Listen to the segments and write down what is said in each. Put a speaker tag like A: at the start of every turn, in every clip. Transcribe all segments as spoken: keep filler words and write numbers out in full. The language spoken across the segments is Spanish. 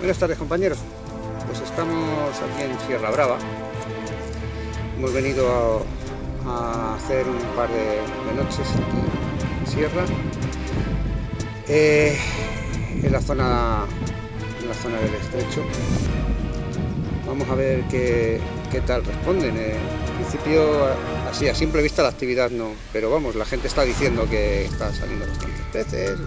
A: Buenas tardes, compañeros. Pues estamos aquí en Sierra Brava. Hemos venido a, a hacer un par de, de noches aquí en Sierra, eh, en la zona en la zona del estrecho. Vamos a ver qué, qué tal responden. Eh, en principio, así a simple vista la actividad no, pero vamos, la gente está diciendo que está saliendo bastantes peces.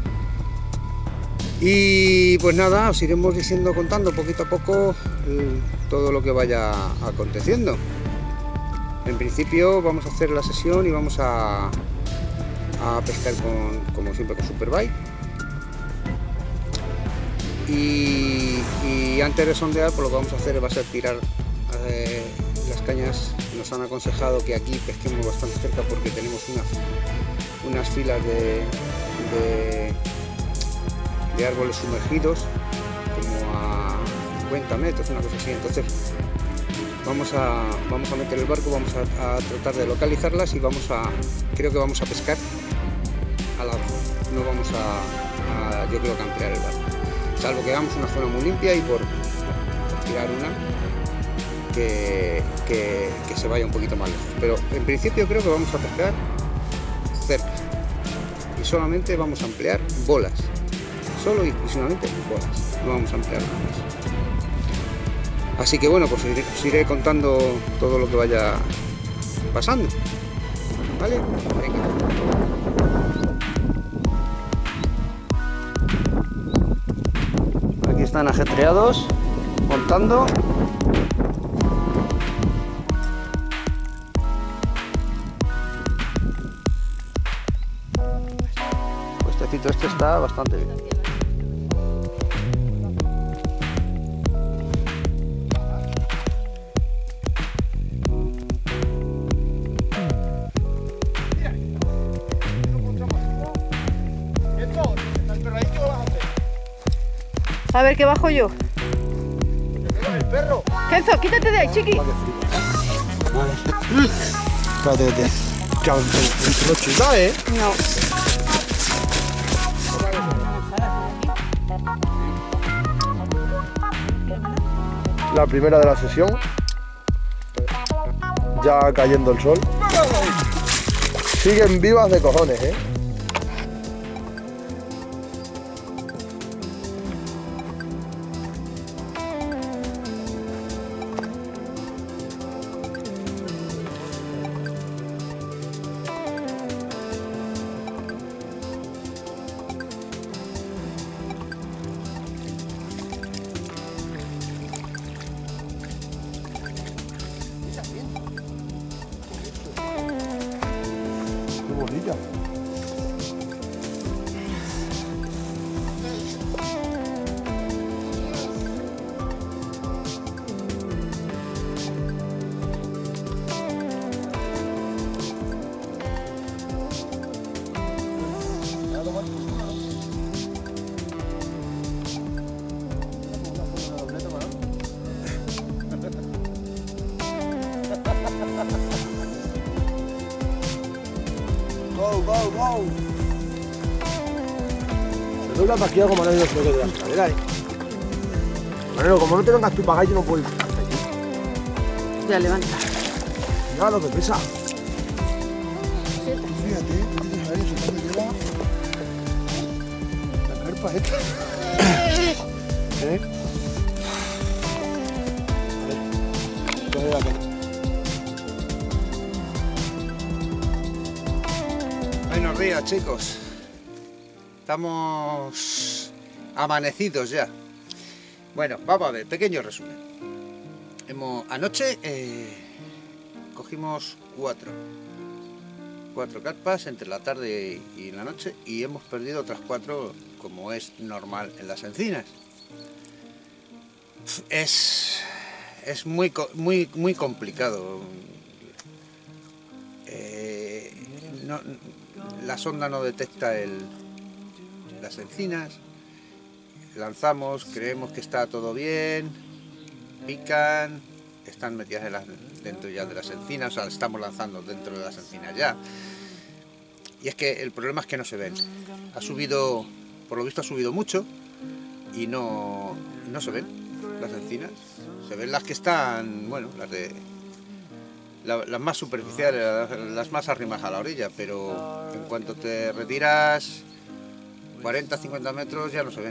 A: Y pues nada, os iremos diciendo, contando poquito a poco el, todo lo que vaya aconteciendo. En principio vamos a hacer la sesión y vamos a, a pescar con, como siempre, con Superbite. Y, y antes de sondear, pues lo que vamos a hacer va a ser tirar eh, las cañas. Nos han aconsejado que aquí pesquemos bastante cerca porque tenemos unas, unas filas de, de de árboles sumergidos como a cincuenta metros, una cosa así. Entonces vamos a, vamos a meter el barco, vamos a, a tratar de localizarlas y vamos a, creo que vamos a pescar al lado, no vamos a, a yo creo que ampliar el barco, salvo que hagamos una zona muy limpia y por, por tirar una que, que, que se vaya un poquito más lejos, pero en principio creo que vamos a pescar cerca y solamente vamos a emplear bolas. Solo y exclusivamente bolas, no vamos a emplear nada más. Así que bueno, pues os iré, os iré contando todo lo que vaya pasando, ¿vale? Venga. Aquí están ajetreados, montando. Puestecito este está bastante bien.
B: A ver, ¿qué bajo yo?
C: ¡El perro!
B: Kenzo, quítate de ahí, chiqui.
C: Espérate, espérate. Claro, no chuta, ¿eh?
B: No.
C: La primera de la sesión. Ya cayendo el sol. Siguen vivas de cojones, ¿eh? Qué bonita. Go, go, go. Se dobla para aquí algo, Manolo, se lo que de la escalera, eh. Manolo, como no te vengas tú para acá, yo no puedo ir hasta allí.
B: Ya levanta.
C: Mira lo que pesa. Fíjate, tú tienes ahí, eso cuando lleva la carpa esta. ¿Eh? A ver, coge la carpa.
A: Buenos días, chicos. Estamos amanecidos ya. Bueno, vamos a ver, pequeño resumen. Hemos, anoche eh, cogimos cuatro cuatro carpas entre la tarde y la noche y hemos perdido otras cuatro, como es normal en las encinas. Es, es muy, muy, muy complicado. Eh, no, la sonda no detecta el, las encinas, lanzamos, creemos que está todo bien, pican, están metidas en las, dentro ya de las encinas, o sea, estamos lanzando dentro de las encinas ya. Y es que el problema es que no se ven. Ha subido, por lo visto ha subido mucho, y no, no se ven las encinas. Se ven las que están, bueno, las de la, las más superficiales, las, las más arrimadas a la orilla, pero en cuanto te retiras cuarenta a cincuenta metros ya no se ven.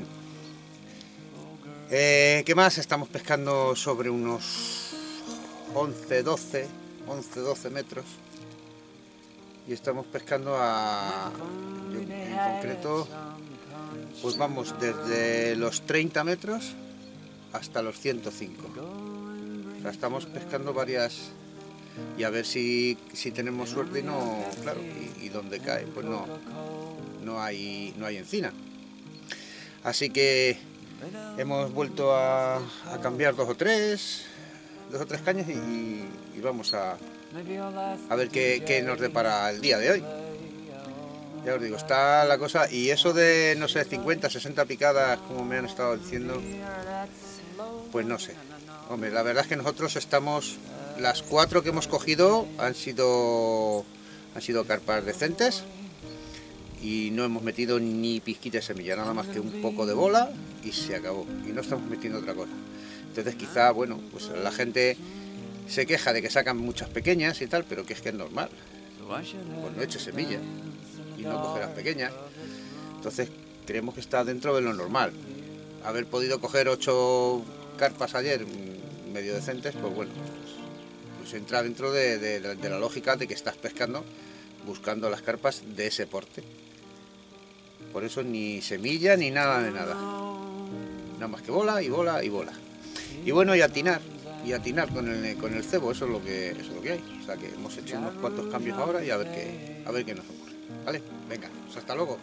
A: Eh, ¿Qué más? Estamos pescando sobre unos once, doce metros y estamos pescando a, yo, en concreto, pues vamos desde los treinta metros hasta los ciento cinco. O sea, estamos pescando varias y a ver si, si tenemos suerte y no, claro, y, y donde cae, pues no, no hay, no hay encina. Así que hemos vuelto a, a cambiar dos o tres, dos o tres cañas y, y vamos a, a ver qué, qué nos depara el día de hoy. Ya os digo, está la cosa, y eso de, no sé, cincuenta, sesenta picadas, como me han estado diciendo, pues no sé. Hombre, la verdad es que nosotros estamos, las cuatro que hemos cogido han sido, han sido carpas decentes y no hemos metido ni pizquita de semilla, nada más que un poco de bola y se acabó. Y no estamos metiendo otra cosa. Entonces quizá, bueno, pues la gente se queja de que sacan muchas pequeñas y tal, pero que es que es normal. Pues no eche semilla y no coge las pequeñas. Entonces creemos que está dentro de lo normal. Haber podido coger ocho carpas ayer medio decentes, pues bueno, pues entra dentro de, de, de la lógica de que estás pescando buscando las carpas de ese porte. Por eso ni semilla ni nada de nada. Nada más que bola y bola y bola. Y bueno, y atinar. Y atinar con el, con el cebo, eso es lo que eso es lo que hay. O sea que hemos hecho unos cuantos cambios ahora y a ver qué, a ver qué nos ocurre. ¿Vale? Venga, pues hasta luego.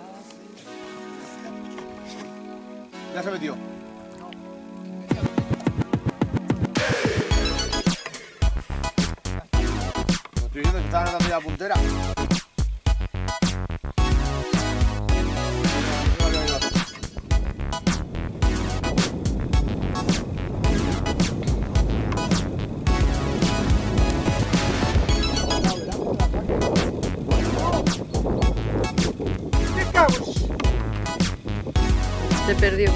C: Ya se metió. No estoy viendo que está dando la puntera.
B: Se perdió.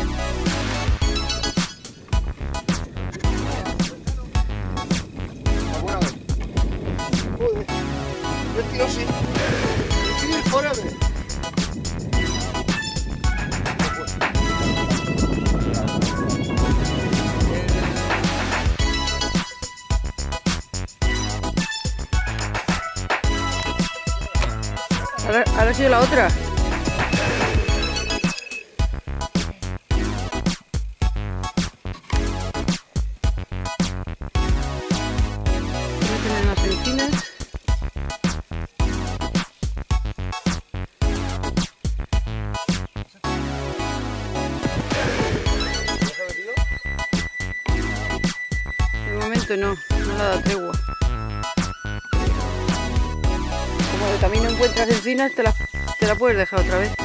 C: Alguna vez. Joder. Yo tiro sí. Yo tiro el forever.
B: Ahora, ahora sigue la otra. No, no le ha dado tregua. Como de camino encuentras encinas, te la, te la puedes dejar otra vez.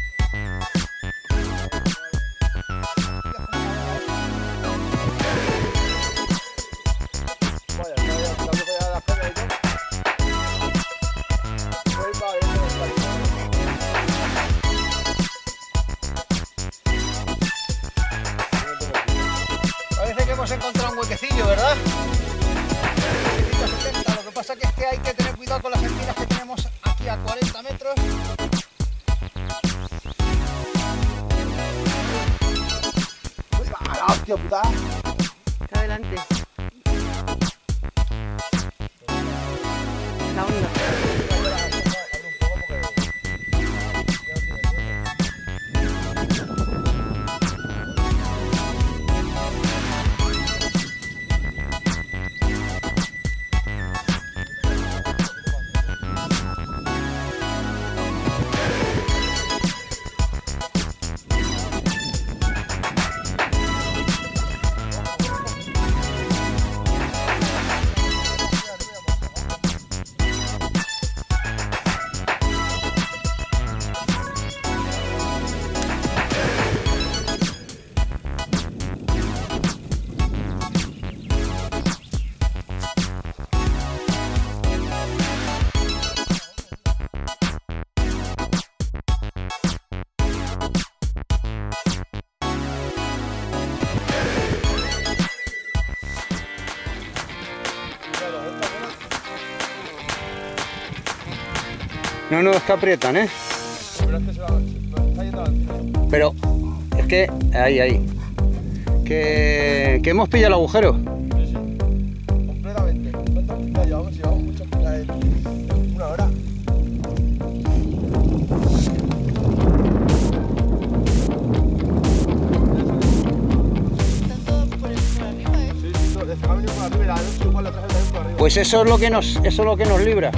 A: Parece que hemos encontrado un huequecillo, ¿verdad? setenta. Lo que pasa que es que hay que tener cuidado con las encinas que tenemos aquí a cuarenta metros.
C: ¡Ah, hostia puta!
B: Está adelante. La onda.
A: No, no, es que aprietan, ¿eh?
C: Pero es que se va, nos está yendo al cine.
A: Pero es que... Ahí, ahí. Que, que hemos pillado el agujero.
C: Sí, sí. Completamente. ¿Cuántas pilas llevamos? Llevamos muchas pilas en una hora.
A: Pues eso es lo que nos, eso es lo que nos libra.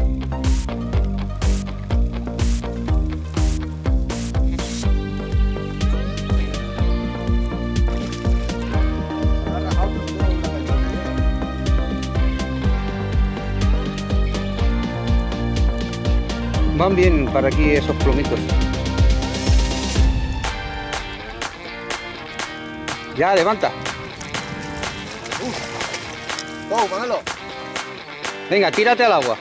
A: Van bien para aquí esos plomitos. Ya, levanta.
C: ¡Oh, Manolo!
A: Venga, tírate al agua.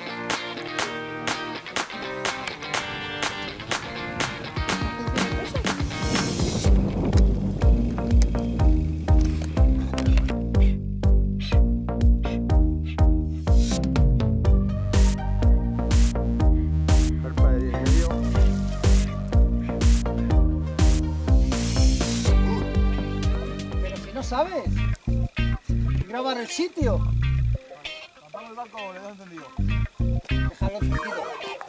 D: Pero si no sabes grabar el sitio.
C: Matamos el barco, le he entendido.
D: Déjalo encendido.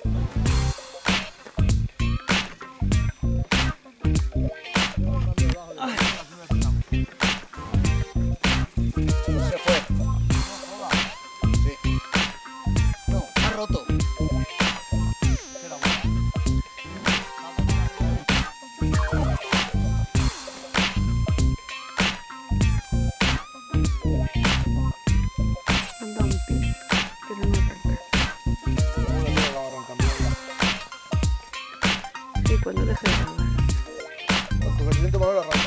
D: Se fue. Sí. No, está roto.
B: Anda un pin, pero no arranca. Sí, cuando deje de grabar.
C: Con tu presidente Manolo arranca.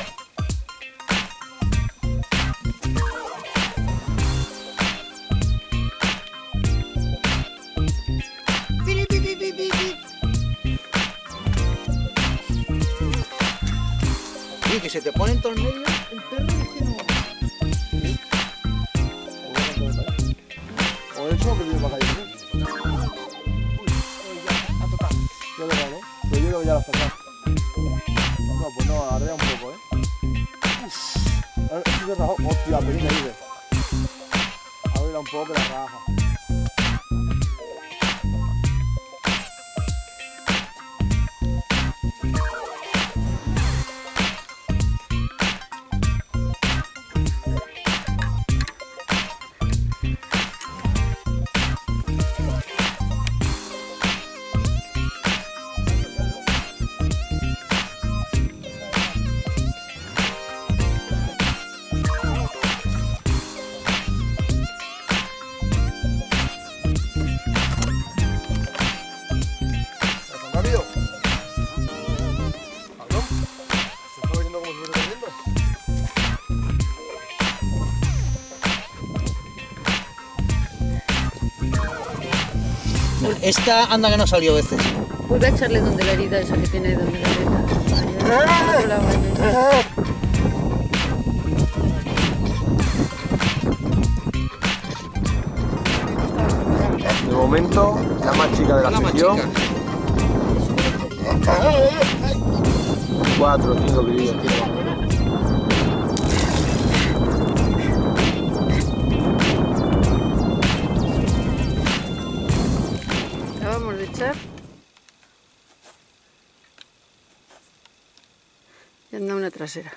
D: Y que se te pone en todo el medio el perro es que no.
C: O eso que viene para acá.
D: Uy, ya, ha tocado.
C: Yo lo veo, ¿no? Pero yo creo que ya lo has pasado. No, pues no, arrea un poco, ¿eh? Uf. Ahora, esto se rajó. Hostia, pequeña dice. Ábrela un poco que la raja. Rápido. Cabrón. Se está viendo como si fuese corriendo.
D: Esta anda que no salió veces.
B: Vuelve a echarle donde la herida esa que tiene donde la herida. La vaya.
C: De momento, la más chica de la,
A: La más
C: sección.
A: chica.
C: Cuatro o cinco kilillos, tío.
B: Acabamos de echar. Y anda una trasera.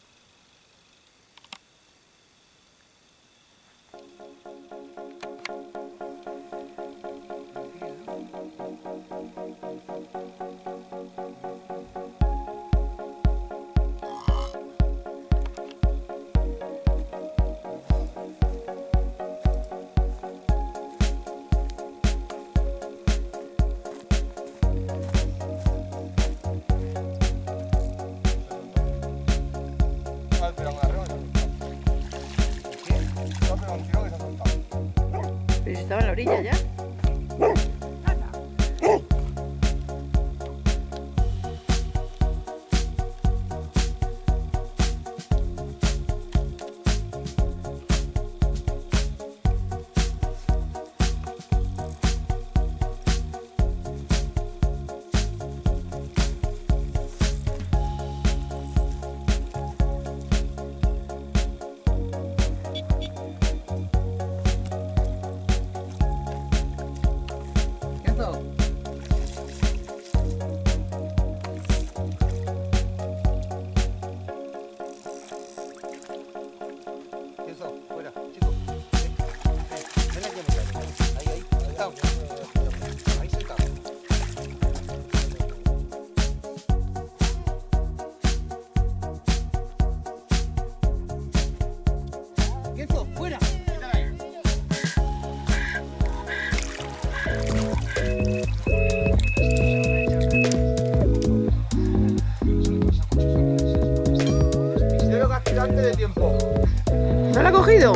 C: Ah, pero arriba se ha soltado. Se ha pegado un tiro que se ha soltado.
B: Pero si estaba en la orilla ya.
C: antes de tiempo.
B: ¿No la ha cogido?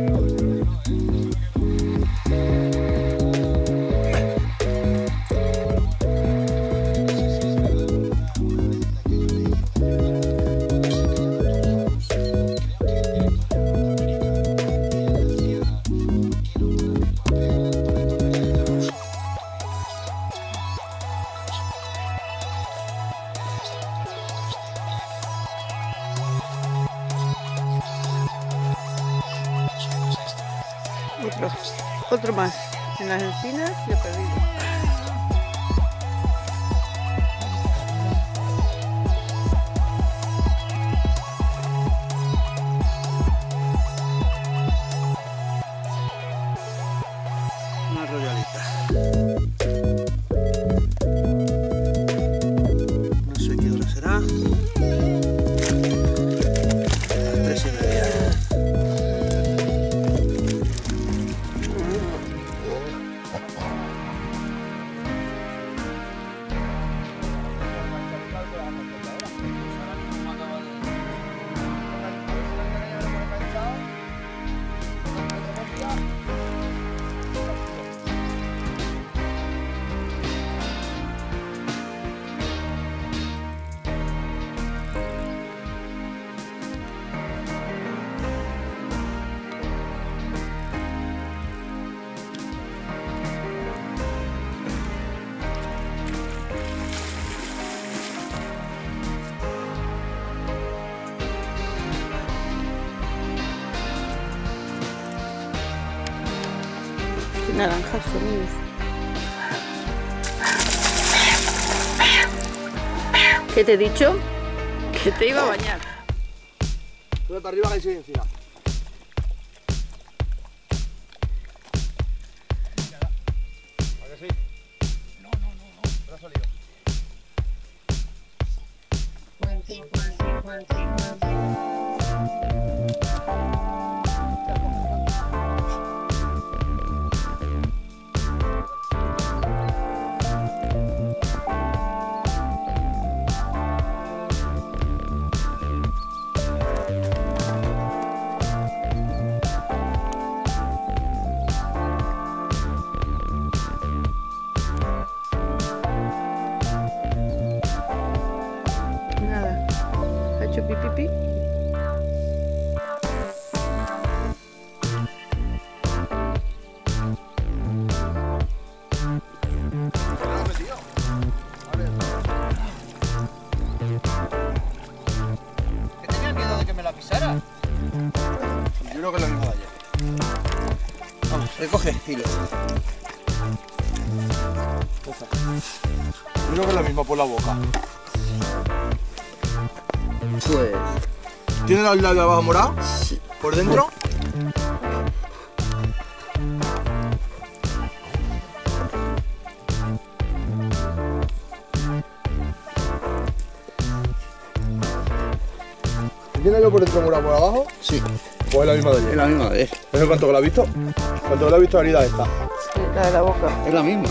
B: Otro, otro más. En las encinas y he perdido.
A: Una royalita. No sé qué hora será. Las tres y media.
B: Naranjas sonidos. ¿Qué te he dicho? Que te iba a bañar.
C: Sube para arriba que hay seis encima. ¿A que sí? No, no, no, no. ¿Te ha salido?
B: Nada. Ha hecho pipi pi.
D: ¿Que tenía miedo de que me la pisara?
C: Yo creo que es lo mismo de ayer.
A: Vamos, recoge hilo.
C: Esa. Yo creo que es lo mismo por la boca.
A: Pues.
C: ¿Tiene la labio abajo morado?
A: Sí.
C: ¿Por dentro? ¿Tiene yo por dentro morado por abajo?
A: Sí,
C: Pues es la misma de ayer.
A: es la misma, es,
C: ¿Es cuánto que la has visto? ¿Cuánto que la has visto herida esta?
B: Sí, la de la boca.
A: es la misma.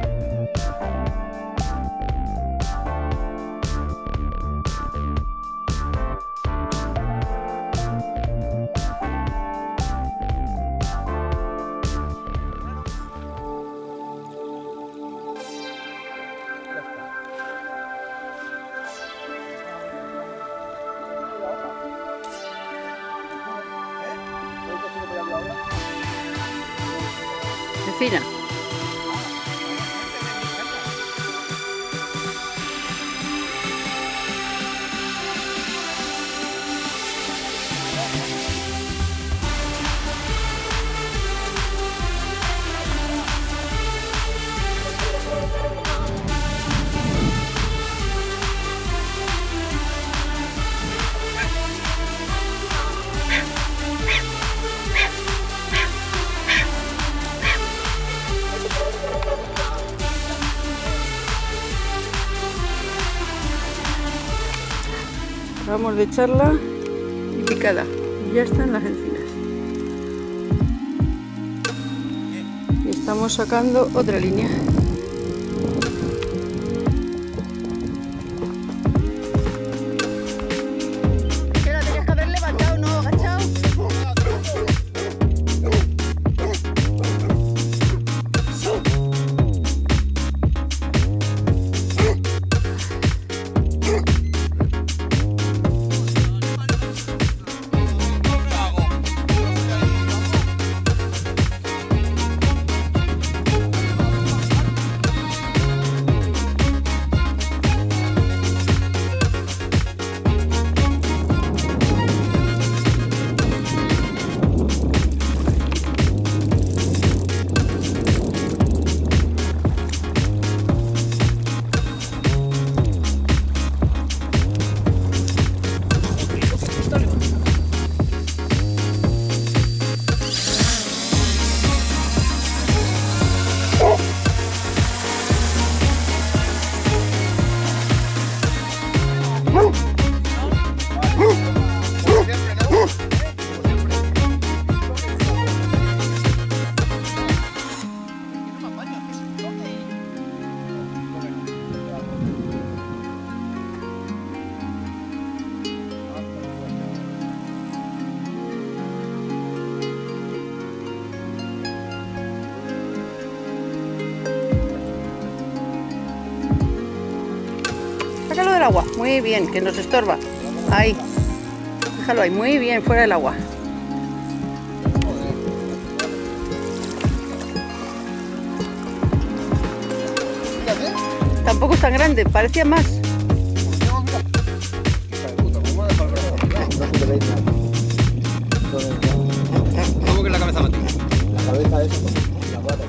B: Fina. Acabamos de echarla y picada. Y ya están las encinas. Y estamos sacando otra línea. Es que la tenías que haber levantado. agua. Muy bien, que nos estorba. Ahí. Déjalo ahí. Muy bien, fuera del agua. Tampoco es tan grande, parecía más.
A: ¿Cómo que la cabeza Mati?
C: La cabeza es la pata.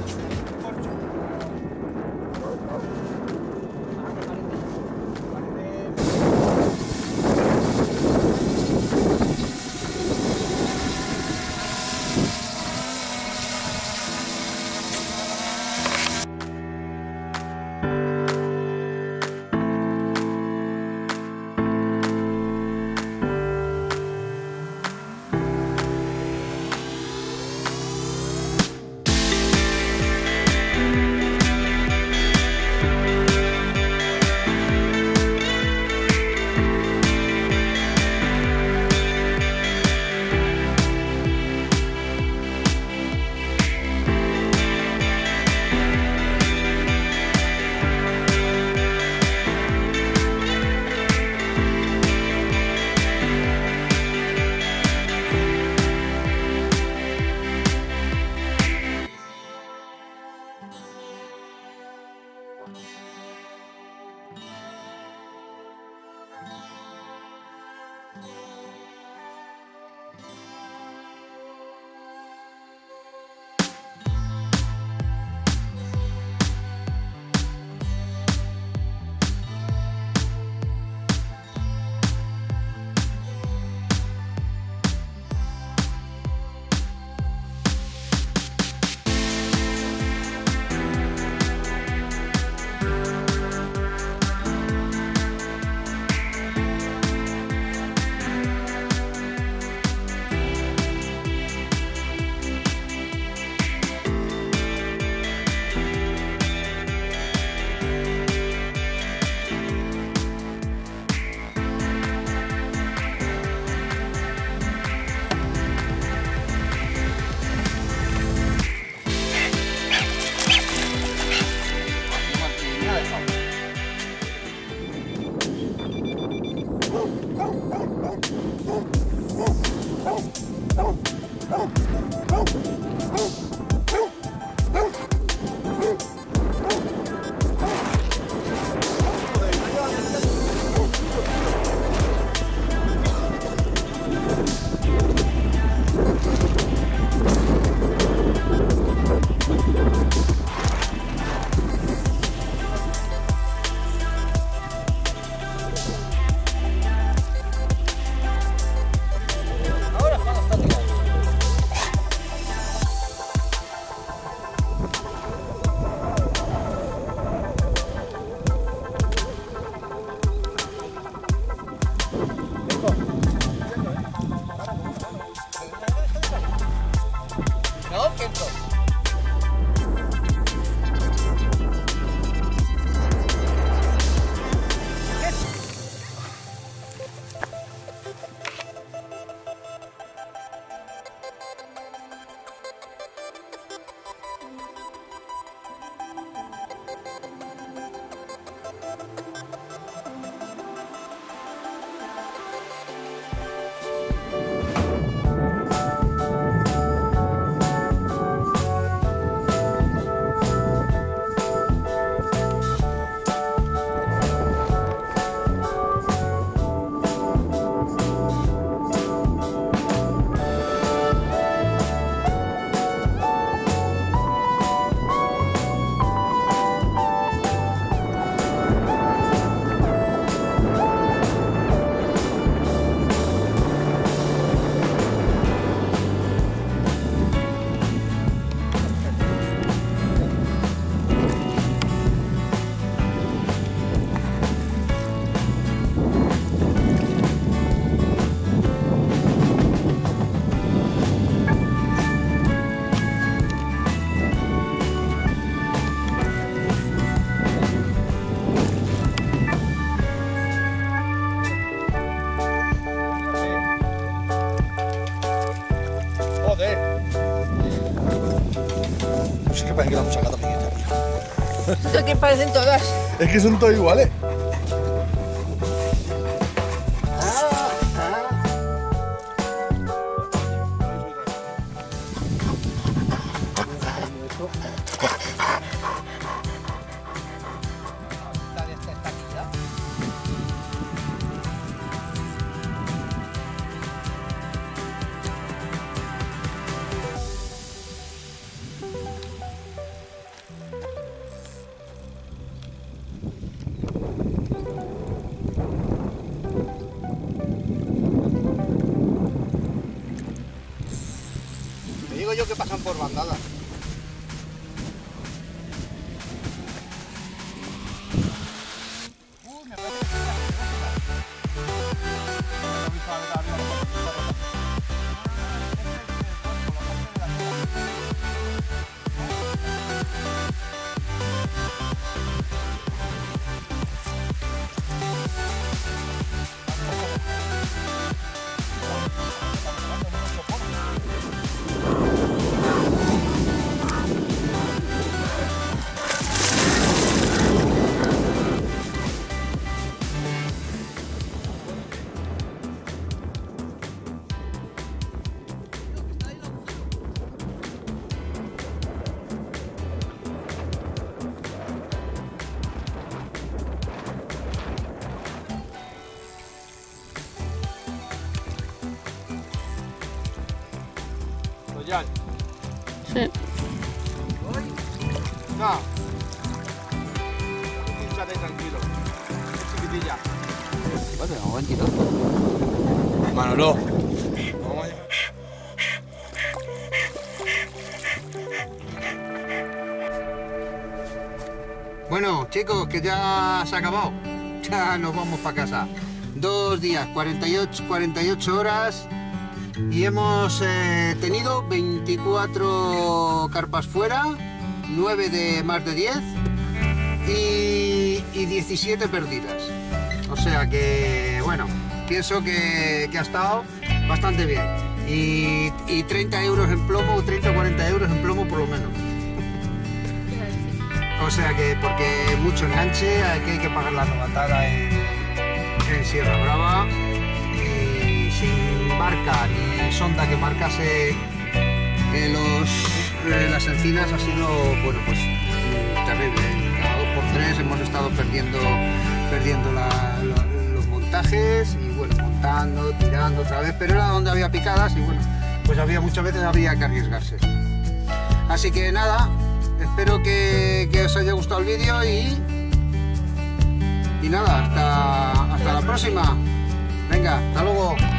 C: parece que la hemos sacado pequeña, tío.
B: Esto aquí parecen todas.
C: Es que son todas iguales.
A: yo que pasan por bandadas.
D: Uy, me parece que está.
C: Ya.
B: Sí.
C: No. Pínchate tranquilo. Chiquitilla.
A: Vale, vamos a tirar.
C: Manolo. Vamos allá.
A: Bueno, chicos, que ya se ha acabado. Ya nos vamos para casa. Dos días, cuarenta y ocho, cuarenta y ocho horas. Y hemos eh, tenido veinticuatro carpas fuera, nueve de más de diez y, y diecisiete perdidas. O sea que, bueno, pienso que, que ha estado bastante bien. Y, y treinta euros en plomo, treinta o cuarenta euros en plomo por lo menos. O sea que, porque mucho enganche, aquí hay que pagar la novatada en, en Sierra Brava. Y sin barca ni sonda que marcase eh, los, eh, las encinas ha sido, bueno, pues terrible. Cada dos por tres hemos estado perdiendo, perdiendo la, la, los montajes y bueno, montando, tirando otra vez, pero era donde había picadas y bueno, pues había muchas veces había que arriesgarse. Así que nada, espero que, que os haya gustado el vídeo y, y nada, hasta, hasta la próxima. Venga, hasta luego.